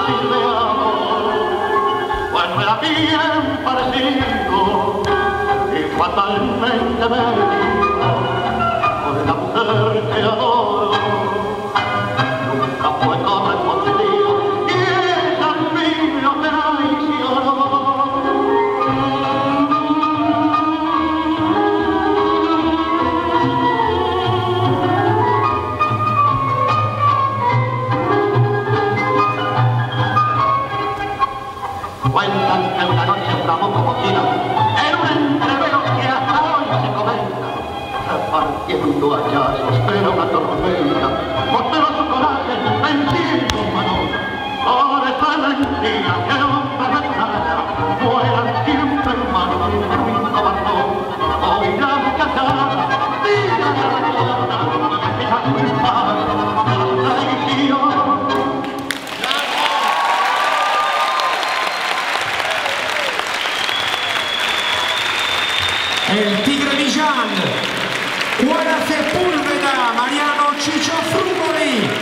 frágil de amor, pues no era bien parecido y fatalmente me dijo con la mujer que adoro. Nunca fue correspondido y ella en mí lo traicionó. Cuentan que una noche bramó como chino en un entrevero que hasta hoy se comenta, repartiendo hallazgos pero una tormenta mostró su coraje venciendo un manón. Por esa mentira que el hombre retrata, mueran siempre hermanos en mi corazón. Hoy la muchachada tira de la cuerda y empieza a culpar la traición. El Tigre Millán, Juana Sepúlveda, Mariano Chicho Frugoli.